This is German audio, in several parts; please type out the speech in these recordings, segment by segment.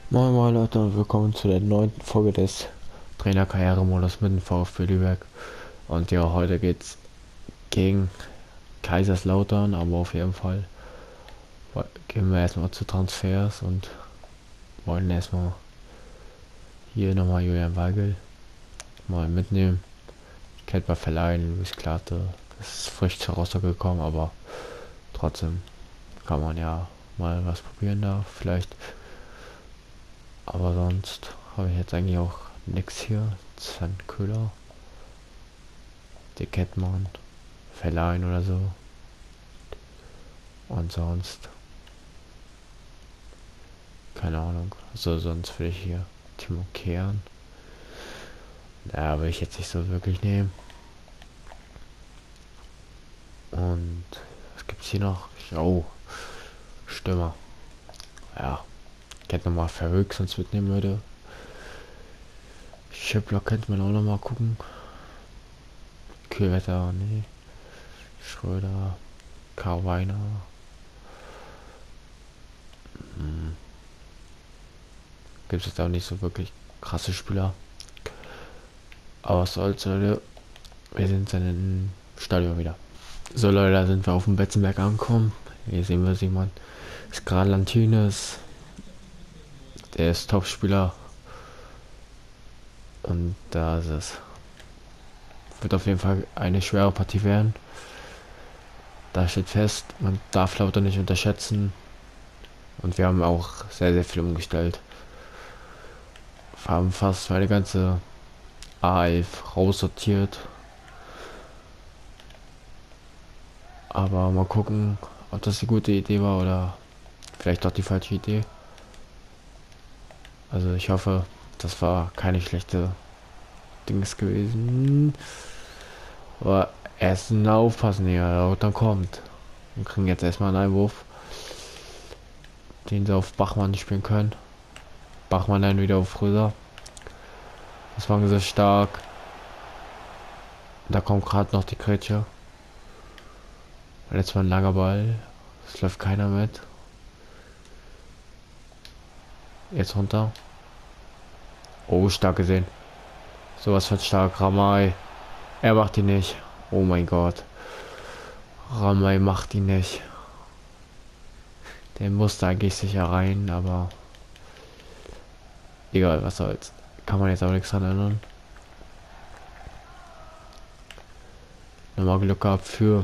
Moin Moin Leute und willkommen zu der neunten Folge des Trainerkarrieremodus mit dem VfB Lübeck. Und ja, heute geht's gegen Kaiserslautern, aber auf jeden Fall gehen wir erstmal zu Transfers und wollen erstmal hier nochmal Julian Weigel mal mitnehmen. Kennt man verleihen, Luis Klarte. Das ist frisch zur Rostock gekommen, aber trotzdem kann man ja mal was probieren da vielleicht. Aber sonst habe ich jetzt eigentlich auch nichts hier. Sven Köhler, die Kettmann, verleihen oder so. Und sonst, keine Ahnung. Also sonst würde ich hier Timo Kern. Da will ich jetzt nicht so wirklich nehmen. Und was gibt's hier noch? Oh, Stürmer. Ja, ich hätte nochmal verrückt, sonst mitnehmen würde. Schiplock könnte man auch nochmal gucken. Kühlwetter, nee. Schröder, Karl Weiner. Gibt es jetzt auch nicht so wirklich krasse Spieler. Aber was soll's, Leute. Wir sind dann im Stadion wieder. So Leute, da sind wir auf dem Betzenberg angekommen. Hier sehen wir jemand. Ist gerade Lantines. Der ist Topspieler. Und da ist es. Wird auf jeden Fall eine schwere Partie werden. Da steht fest, man darf Lauter nicht unterschätzen. Und wir haben auch sehr, sehr viel umgestellt. Wir haben fast meine ganze A11 raussortiert. Aber mal gucken, ob das die gute Idee war oder vielleicht doch die falsche Idee. Also ich hoffe, das war keine schlechte Dings gewesen. Aber erst aufpassen, ja, dann kommt. Wir kriegen jetzt erstmal einen Einwurf, den sie auf Bachmann spielen können. Bachmann dann wieder auf Röser. Das war so stark. Da kommt gerade noch die Grätsche. Jetzt mal ein langer Ball. Es läuft keiner mit. Jetzt runter. Oh, stark gesehen. Sowas von stark. Ramay. Er macht ihn nicht. Oh mein Gott. Ramay macht ihn nicht. Der musste eigentlich sicher rein, aber egal, was soll's. Kann man jetzt auch nichts dran ändern. Nochmal Glück gehabt für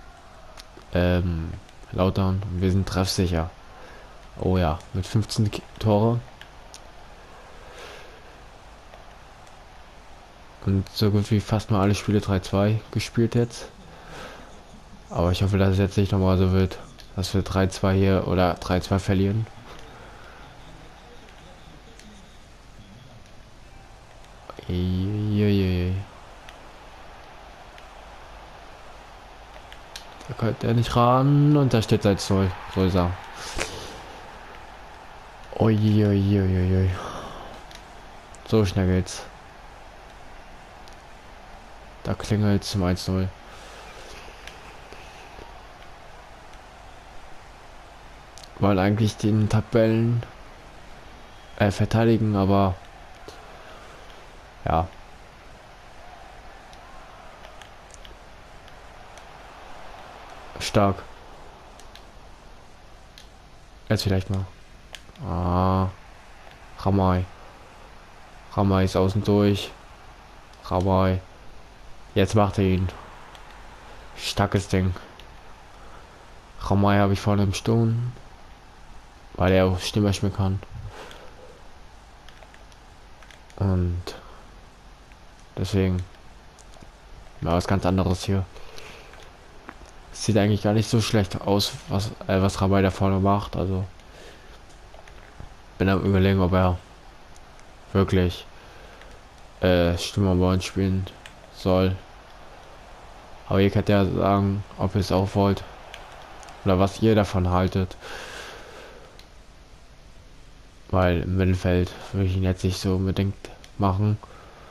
Lautern. Wir sind treffsicher. Oh ja, mit 15 Tore. Und so gut wie fast mal alle Spiele 3-2 gespielt jetzt. Aber ich hoffe, dass es jetzt nicht nochmal so wird, dass wir 3-2 hier oder 3-2 verlieren. Eieiei. Da kommt er nicht ran und da steht seit 0. Größer. Uiuiuiui. So schnell geht's. Da klingelt zum 1-0. Weil eigentlich den Tabellen verteidigen, aber ja. Stark. Jetzt vielleicht mal. Ah. Ramay. Ramay ist außen durch. Ramay. Jetzt macht er ihn. Starkes Ding. Ramay habe ich vorne im Sturm. Weil er auch Stimme spielen kann. Und deswegen mal was ganz anderes hier. Sieht eigentlich gar nicht so schlecht aus, was Ramay da vorne macht. Also bin am Überlegen, ob er wirklich Stürmer bei uns spielen soll. Aber ihr könnt ja sagen, ob ihr es auch wollt. Oder was ihr davon haltet. Weil im Mittelfeld würde ich ihn jetzt nicht so unbedingt machen.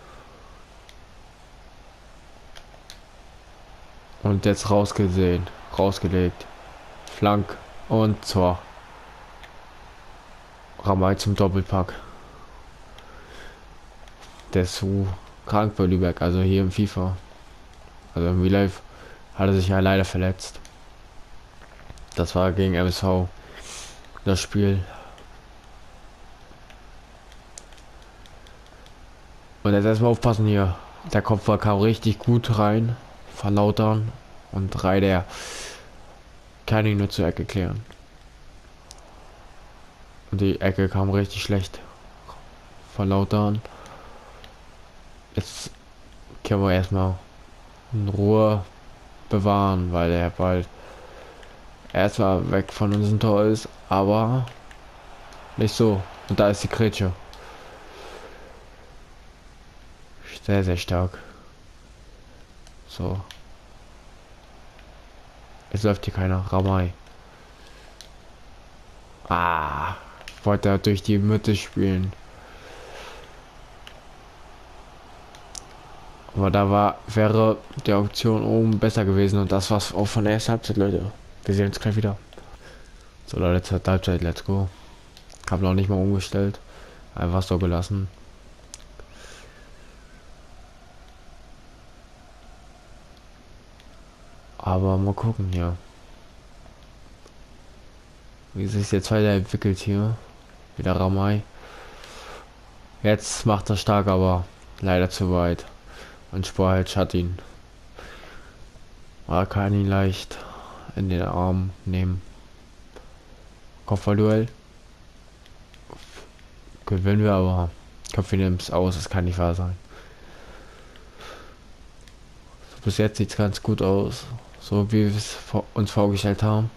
Und jetzt rausgesehen. Rausgelegt. Flank und Tor. Ramay zum Doppelpack. Der ist so krank für Lübeck, also hier im FIFA. Also im Real Life hat er sich ja leider verletzt. Das war gegen MSV das Spiel. Und jetzt erstmal aufpassen hier. Der Kopfball kam richtig gut rein von Lautern und Reider kann ihn nur zur Ecke klären. Und die Ecke kam richtig schlecht von Lautern. Jetzt können wir erstmal in Ruhe bewahren, weil er bald erstmal weg von unserem Tor ist, aber nicht so. Und da ist die Grätsche. Sehr, sehr stark. So. Jetzt läuft hier keiner. Ramay. Ah. Wollte er durch die Mitte spielen. Aber da wäre die Option oben besser gewesen. Und das war's auch von der ersten Halbzeit, Leute. Wir sehen uns gleich wieder. So, Leute, zweite Halbzeit, let's go. Hab noch nicht mal umgestellt. Einfach so gelassen. Aber mal gucken hier. Wie sich jetzt weiterentwickelt hier. Wieder Ramay. Jetzt macht er stark, aber leider zu weit. Und Sporheld hat ihn. Er kann ihn leicht in den Arm nehmen. Kopfballduell. Gewinnen wir, aber Köpfe nimmt es aus, das kann nicht wahr sein. So, bis jetzt sieht es ganz gut aus. So wie wir es uns vorgestellt haben.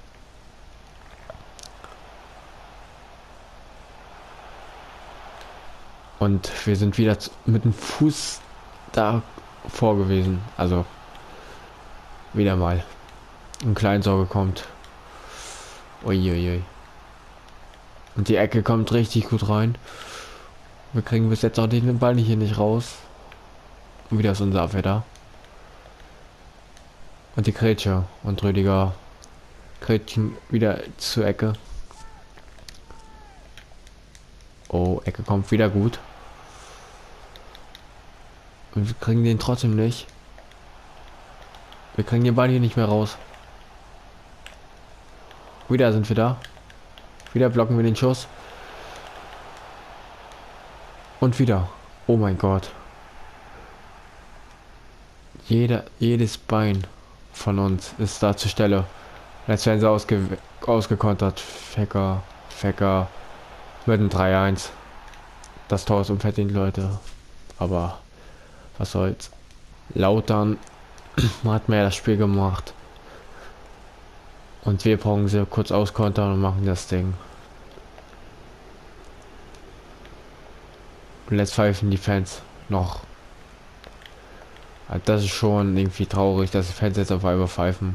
Und wir sind wieder mit dem Fuß da vor gewesen. Also wieder mal. Ein Kleinsorge kommt. Uiuiui. Und die Ecke kommt richtig gut rein. Wir kriegen bis jetzt auch den Ball hier nicht raus. Und wieder ist unser Abwehr da. Und die Grätsche. Und Rüdiger Grätschen wieder zur Ecke. Oh, Ecke kommt wieder gut. Und wir kriegen den trotzdem nicht. Wir kriegen den Ball hier nicht mehr raus. Wieder sind wir da. Wieder blocken wir den Schuss. Und wieder. Oh mein Gott. Jedes Bein von uns ist da zur Stelle. Jetzt werden sie ausgekontert. Fecker mit einem 3-1. Das Tor ist unverdient, Leute. Aber was soll's. Lautern hat mehr das Spiel gemacht. Und wir brauchen sie kurz auskontern und machen das Ding. Und jetzt pfeifen die Fans noch. Also das ist schon irgendwie traurig, dass die Fans jetzt auf einmal pfeifen.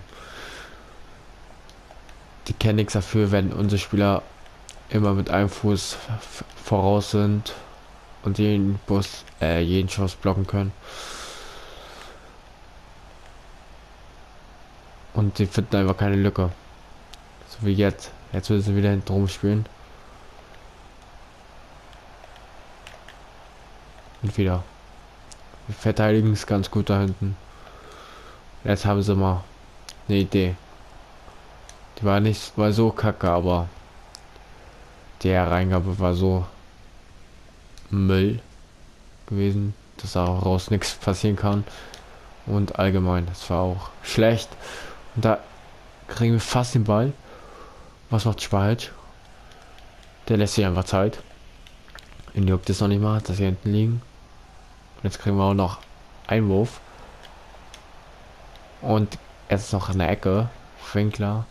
Die kennen nichts dafür, wenn unsere Spieler immer mit einem Fuß voraus sind und jeden Schuss blocken können. Und die finden einfach keine Lücke. So wie jetzt. Jetzt müssen sie wieder hinten rumspielen. Und wieder. Wir verteidigen es ganz gut da hinten. Jetzt haben sie mal eine Idee. Die war nicht mal so kacke, aber die Hereingabe war so Müll gewesen, dass daraus nichts passieren kann. Und allgemein, das war auch schlecht. Und da kriegen wir fast den Ball. Was macht Spalt? Der lässt sich einfach Zeit. Ihn juckt es noch nicht mal, dass sie hinten liegen. Jetzt kriegen wir auch noch Einwurf. Und jetzt noch an der Ecke. Winkler.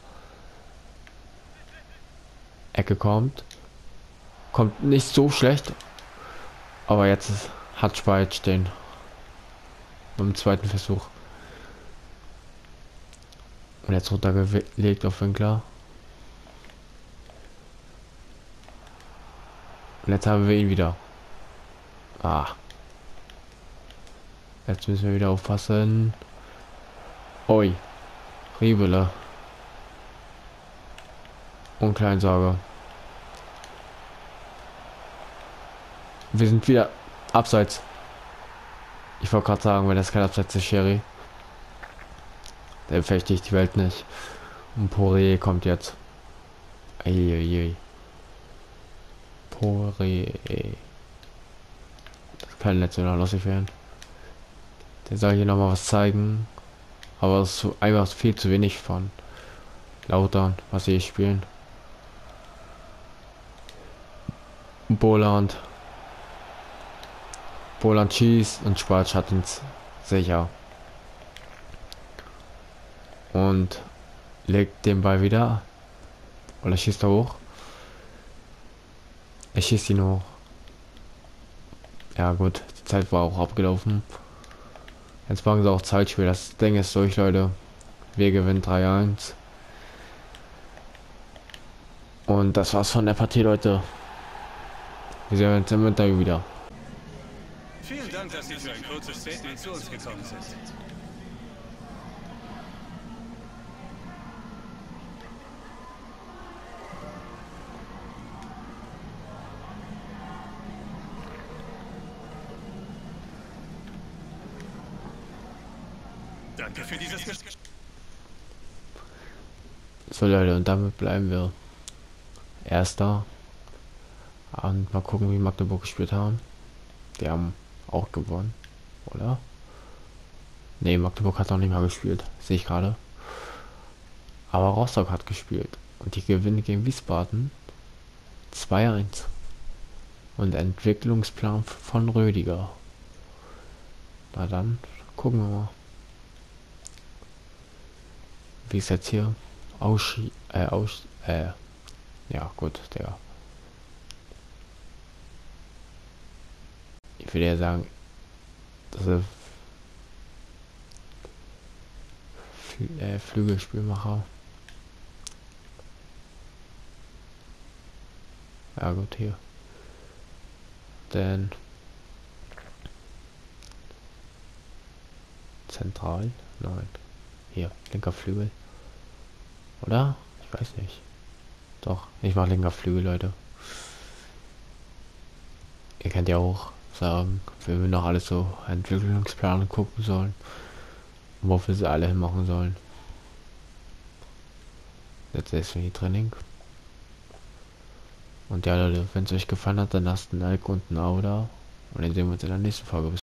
Ecke kommt. Kommt nicht so schlecht. Aber jetzt hat Spalt stehen. Beim zweiten Versuch. Und jetzt runtergelegt auf Winkler. Und jetzt haben wir ihn wieder. Ah. Jetzt müssen wir wieder aufpassen. Oi. Riebele. Und Kleinsorge. Wir sind wieder abseits. Ich wollte gerade sagen, wenn das kein Abseits ist, Sherry, dann fechte ich die Welt nicht. Und Poirier kommt jetzt. Eieiei. Poirier. Das kann nicht so lustig werden. Der soll hier noch mal was zeigen. Aber es ist so, einfach viel zu wenig von Lautern, was sie hier spielen. Boland. Boland schießt und Schwarz hat uns sicher. Und legt den Ball wieder. Oder schießt er hoch? Er schießt ihn hoch. Ja gut, die Zeit war auch abgelaufen. Jetzt machen sie auch Zeitspiel. Das Ding ist durch, Leute. Wir gewinnen 3-1. Und das war's von der Partie, Leute. Wir sehen uns im Interview wieder. Vielen Dank, dass Sie für ein kurzes Statement zu uns gekommen sind. Danke für dieses Gespräch. So Leute, und damit bleiben wir Erster. Und mal gucken, wie Magdeburg gespielt haben. Die haben auch gewonnen, oder? Ne, Magdeburg hat noch nicht mal gespielt, sehe ich gerade. Aber Rostock hat gespielt. Und die gewinnen gegen Wiesbaden 2-1. Und Entwicklungsplan von Rödiger. Na dann, gucken wir mal. Wie ist jetzt hier? Ja gut, der. Ich würde ja sagen, dass er Flügelspielmacher. Ja gut, hier. Denn zentral? Nein. Hier, linker Flügel. Oder? Ich weiß nicht. Doch, ich mache linker Flügel, Leute. Ihr könnt ja auch sagen, wenn wir noch alles so Entwicklungspläne gucken sollen. Wofür sie alle hinmachen sollen. Jetzt ist die Training. Und ja Leute, wenn es euch gefallen hat, dann lasst ein Like und ein Abo da. Und dann sehen wir uns in der nächsten Folge.